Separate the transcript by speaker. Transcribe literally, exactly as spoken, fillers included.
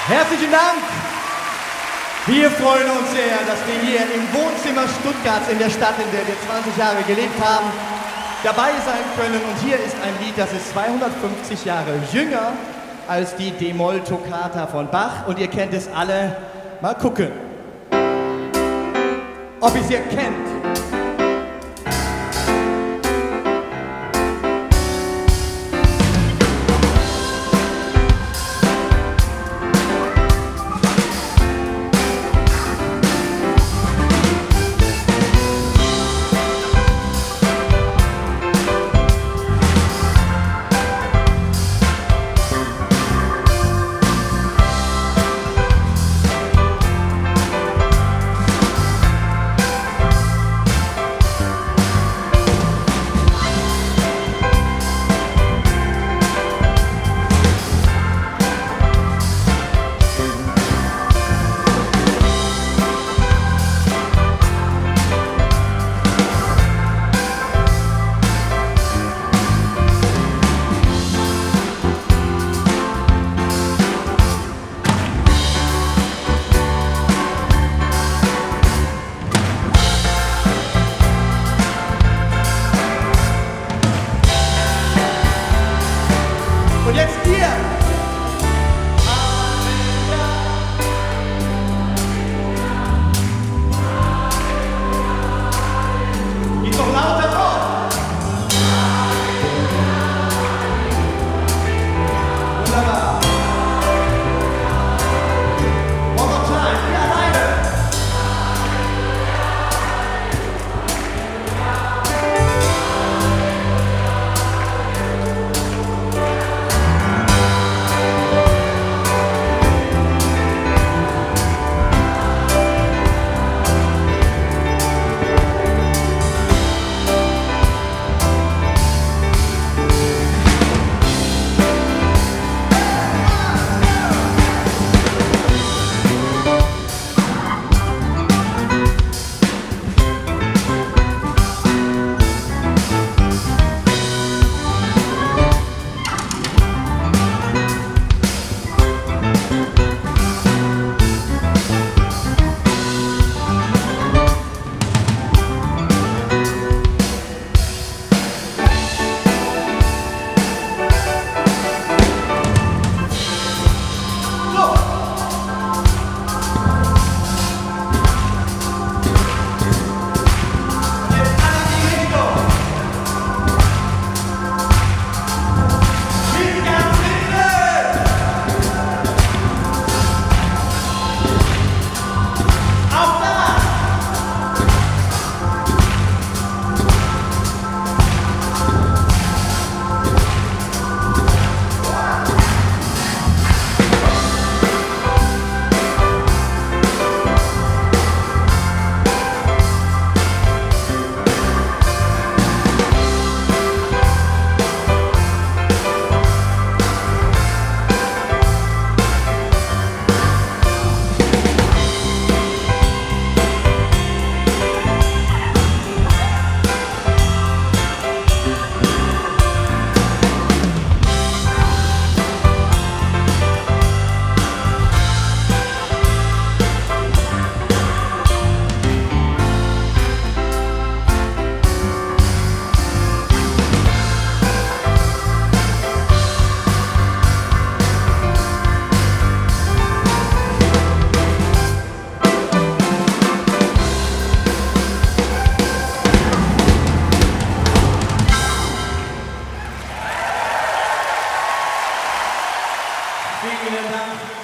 Speaker 1: Herzlichen Dank! Wir freuen uns sehr, dass wir hier im Wohnzimmer Stuttgarts in der Stadt, in der wir zwanzig Jahre gelebt haben, dabei sein können. Und hier ist ein Lied, das ist zweihundertfünfzig Jahre jünger als die D-Moll-Toccata von Bach. Und ihr kennt es alle. Mal gucken, ob ihr es hier kennt. Und jetzt ihr! Geht doch lauter vor! Wunderbar! One more time, ihr alleine! Vielen Dank.